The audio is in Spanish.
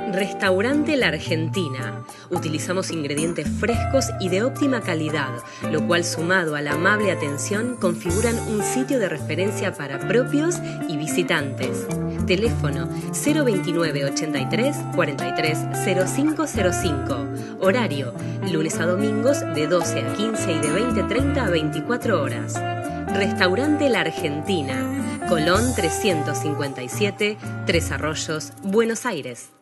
Restaurante La Argentina. Utilizamos ingredientes frescos y de óptima calidad, lo cual sumado a la amable atención configuran un sitio de referencia para propios y visitantes. Teléfono 029 83 43 0505. Horario, lunes a domingos de 12 a 15 y de 20:30 a 24 horas. Restaurante La Argentina, Colón 357, Tres Arroyos, Buenos Aires.